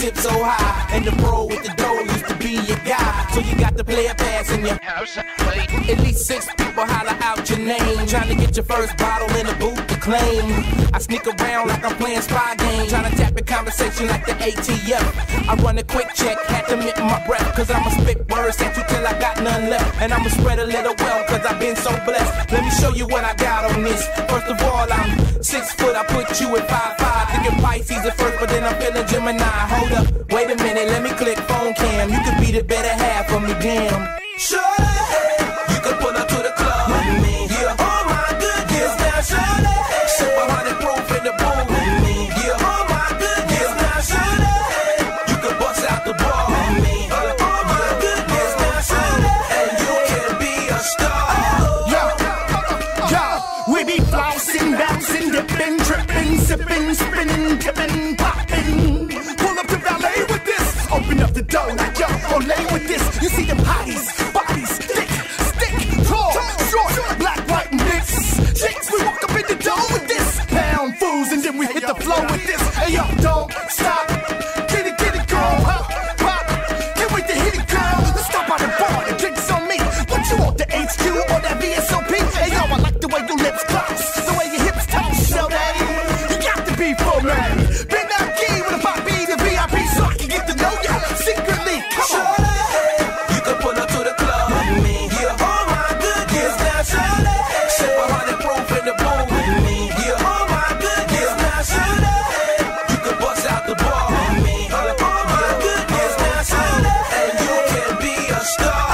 tip so high. And the bro with the dough used to be your guy. So you got to play a pass in your house. At least 6 people holler out your name, trying to get your first bottle in the booth to claim. I sneak around like I'm playing spy game, trying to tap in conversation like the ATF. I run a quick check, had to mint my breath, cause I'ma spit words at you till I got none left. And I'ma spread a little wealth, cause I've been so blessed. Let me show you what I got on this. First of all, I'm 6 foot, I put you at 5'5". Thinking Pisces at first, but then I'm feeling Gemini. Hold up, wait a minute, let me click phone cam. You could be the better half of me, damn. Sure, you could pull up to the club with me. Yeah, oh my goodness, now sure, sip 100 proof in the pool with me. Yeah, oh my goodness, now sure, you could bust out the bar with me. Oh my goodness, now sure, and you can be a star. Yo, we be flossing, bouncing, dipping, tripping, sipping, spinning, tipping, popping. Pull up to valet with this. Open up the door like yo, Olay with this. You see them hotties, bodies, thick, stick, tall, short, black, white, and mixed. Chicks, we walk up in the door with this. Pound fools, and then we hit the flow with this. Hey yo, don't stop. Get it, girl. Pop, pop. Can't wait to hit it, girl. Let's stop by the bar. The drinks on me. What you want, the HQ or that VSOP? Hey yo, I like the way your lips close, the way your hips toast. Show that you got to be full man. Been that key with a pop B to VIP, so I can get to know ya secretly. Come on. You can pull up to the club with me. Yeah, oh my goodness, now sip 100 proof in the pool with me. Yeah, oh my goodness, now you can bust out the bar with me. Oh my goodness, now and you can be a star.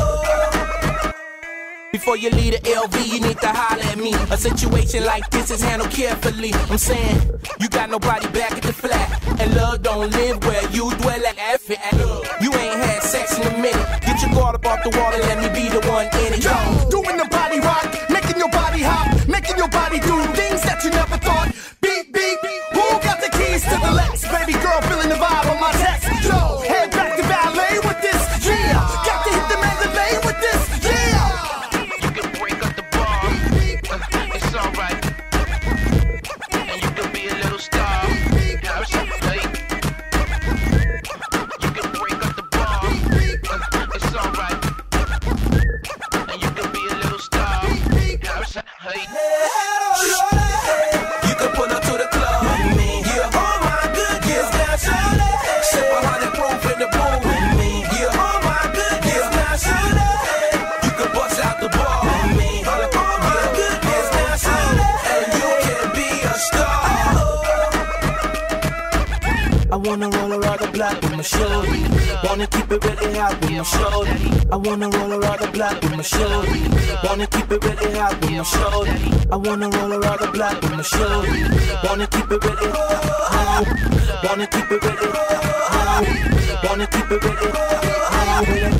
Before you leave the LV, you need to holler at me. A situation like this is handled carefully. I'm saying, you got nobody back at the flat, and love don't live where you dwell at. You ain't had sex in a minute. Get your guard up off the wall and let me be the one in it. Yo, doing the body rock, making your body hop, making your body do things that you never thought. Beep, beep, who got the keys to the Lex? Baby girl feeling the vibe on my text. Yo, head back to ballet with this. Yeah, got to hit the Mandalay with this. Yeah. You can break up the bar, it's alright. And you can be a little star. Yeah, it's alright. You can break up the bar, it's alright. And you can be a little star. Yeah, it's alright. You can pull up to the club with me. Yeah, oh my goodness, now sip 100 proof in the pool with me. Yeah, oh my goodness, now you can bust out the bar with me. Oh my goodness, now and you can be a star. I wanna roll around the block with my shorty. Wanna keep it really hot with my shorty. I wanna roll around the block with my shorty. Wanna keep it really hot with my shorty. I wanna roll around the block with my shorty. Wanna keep it really hot. Wanna keep it really hot. Wanna keep it really hot.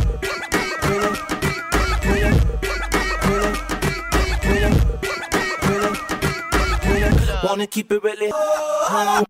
Wanna keep it really hot.